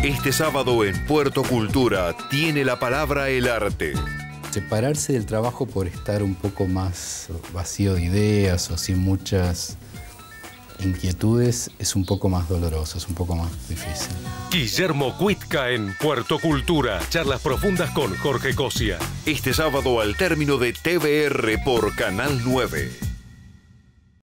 Este sábado en Puerto Cultura tiene la palabra el arte. Separarse del trabajo por estar un poco más vacío de ideas o sin muchas inquietudes es un poco más doloroso, es un poco más difícil. Guillermo Cuitca en Puerto Cultura. Charlas profundas con Jorge Cosia. Este sábado al término de TVR por Canal 9.